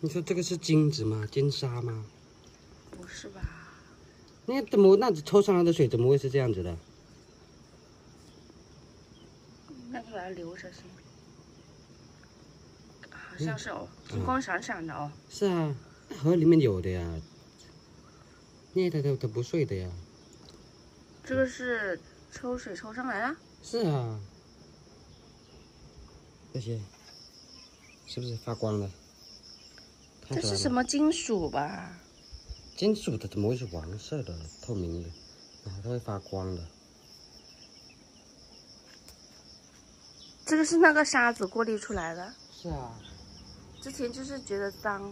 你说这个是金子吗？金沙吗？ 不是吧？ 那怎么那抽上来的水怎么会是这样子的？ 那就把它留着先。好像是哦，金光闪闪的哦。 是啊，河里面有的呀。那它不碎的呀。 这个是抽水抽上来的。 是啊。这些是不是发光了？ 这是什么金属吧？ 金属的怎么会是黄色的、透明的？啊，它会发光的。 这个是那个沙子过滤出来的。 是啊。 之前就是觉得脏，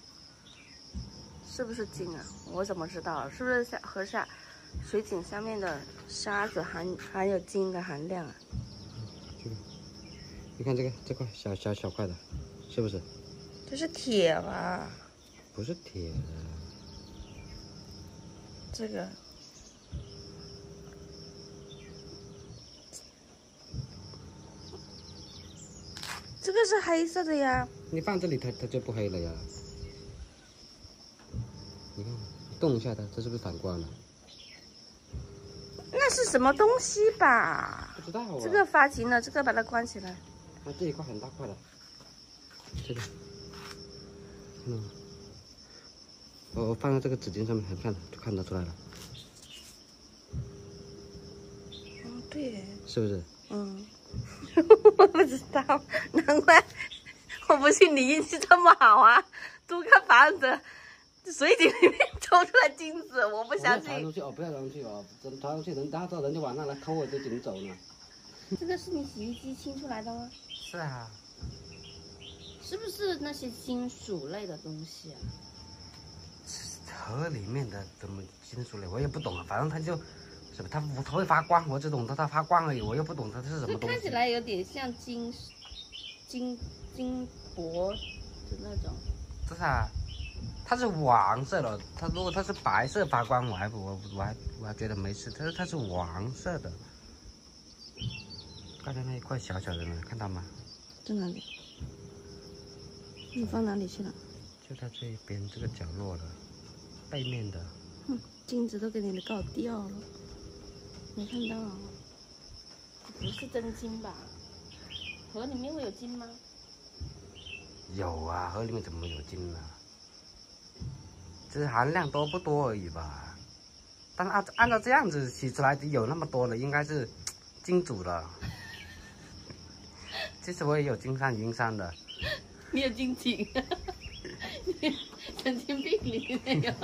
是不是金啊？我怎么知道？是不是河下水井下面的沙子含有金的含量啊？ 这个，你看这块小块的，是不是？ 这是铁吧？ 不是铁的。 这个。这个是黑色的呀。 你放这里它就不黑了呀。你看，动一下它，这是不是反光了？ 那是什么东西吧？ 不知道啊。 这个发情了，这个把它关起来。 它这一块很大块的，这个，看到吗？我放在这个纸巾上面，就看得出来了。 嗯，对。 是不是？ 嗯。我不知道，难怪我不信你运气这么好啊！租个房子，水井里面抽出来金子，我不相信。 抬出去哦，不要抬出去哦，抬出去人就晚上来偷我这井走呢。 这个是你洗衣机清出来的吗？ 是啊。 是不是那些金属类的东西啊？ 河里面的怎么金属类，我也不懂啊，反正它就。什么？它会发光，我只懂得它发光而已，我又不懂它是什么东西。 看起来有点像金箔的那种。 这是啊，它是黄色的。它如果它是白色发光，我还觉得没事。它是黄色的。刚才那一块小小的呢，看到吗？ 在哪里？你放哪里去了？ 就在这一边这个角落的背面的。 哼，金子都给你搞掉了。没看到，不是真金吧？河里面会有金吗？ 有啊，河里面怎么有金呢？只是含量多不多而已吧。但是按照这样子洗出来有那么多了，应该是金主了。其实我也有金山银山的。 你有金井，神经病你没有？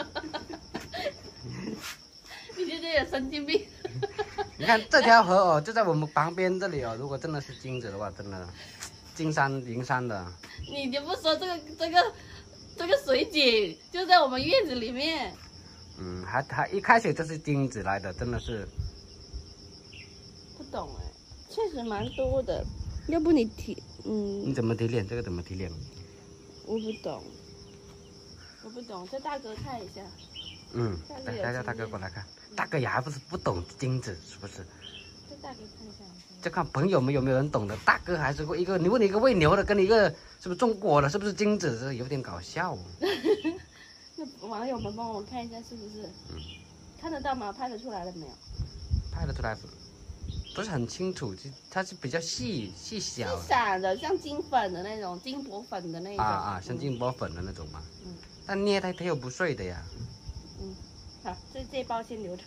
你现在有神经病。 你看这条河哦，就在我们旁边这里哦。如果真的是金子的话，真的金山银山的。 你就不说这个水井就在我们院子里面。 嗯，还一开始就是金子来的，真的是。 不懂哎，确实蛮多的。要不你你怎么提炼？这个怎么提炼？ 我不懂，叫大哥看一下。 大哥过来看。大哥也还不懂金子，是不是？ 叫大哥看一下。 就看朋友们有没有人懂的。大哥还是一个，你问你一个喂牛的，跟你一个是不是种果的，是不是金子？这有点搞笑哦。 那网友们帮我看一下是不是？看得到吗？拍得出来了没有？ 拍得出来，不是很清楚，它是比较细小。细散的，像金粉的那种，金箔粉的那种。 像金箔粉的那种嘛。但捏它又不碎的呀。 好，这包先留着。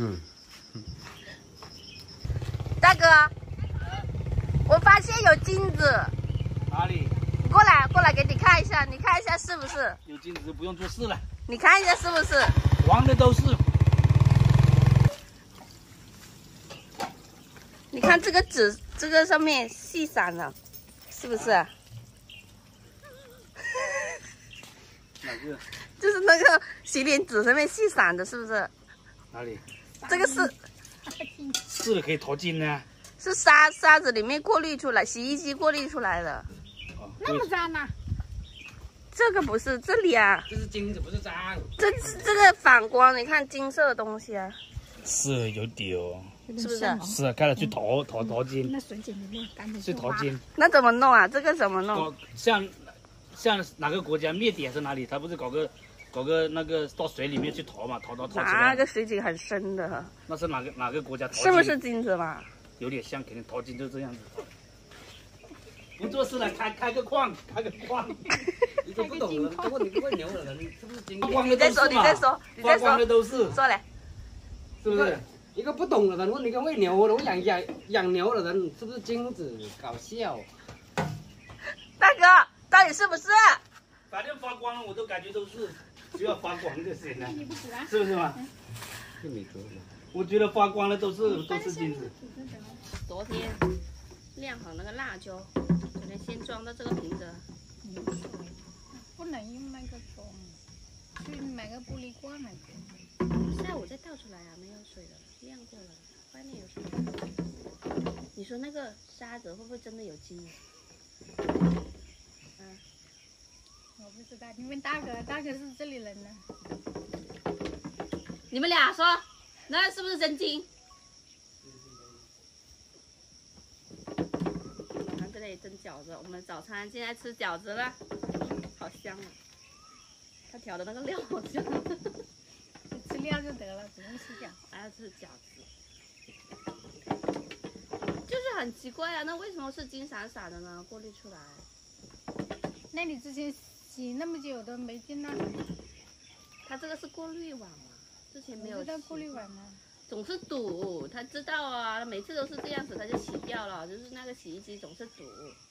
大哥，我发现有金子。 哪里？ 过来，给你看一下，你看一下是不是？ 有金子不用做事了。 你看一下是不是？ 黄的都是。 你看这个纸，这个上面细闪了，是不是？ 哪个？ 就是那个洗脸纸上面细闪的，是不是？ 哪里？ 这个是。 是的，可以淘金呢。 是沙子里面过滤出来，洗衣机过滤出来的。 那么脏呢？ 这个不是，这里啊。 这是金子，不是脏。 这个反光，你看金色的东西啊。 是有丢。 是不是？ 是啊，看了去淘金。 那水井里面干的。 去淘金。 那怎么弄啊？这个怎么弄？ 像像哪个国家灭顶还是哪里？他不是搞个那个到水里面去淘嘛，淘起那来。 个水井很深的， 那是哪个国家淘金？ 是不是金子嘛？ 有点像，肯定淘金就这样子。不做事了，开个矿， 你都不懂了，如果你不会牛的人，是不是金？ 你再说， 发光的都是， 说嘞， 是不是？ 一个不懂的人问一个会牛的，我养牛的人，是不是金子？搞笑。 大哥，到底是不是？ 反正发光了，我都感觉都是，只要发光就行了， 你不喜欢？ 是不是嘛？ 是没错的。 我觉得发光的都是金子。 昨天晾好那个辣椒，昨天先装到这个瓶子。 不能用那个装，去买个玻璃罐来装。 下午再倒出来啊，没有水了，晾过了，外面有水。你说那个沙子会不会真的有金啊？ 我不知道，你问大哥是这里人呢。 你们俩说，那是不是真金？我们这里蒸饺子，我们早餐现在吃饺子了，好香啊！他调的那个料好香。 吃料就得了，不用吃饺。 还要吃饺子，就是很奇怪啊，那为什么是金闪闪的呢？过滤出来。 那你之前洗那么久都没进那？ 它这个是过滤网啊，之前没有。 知道过滤网吗？ 总是堵，他知道啊，每次都是这样子，他就洗掉了，就是那个洗衣机总是堵。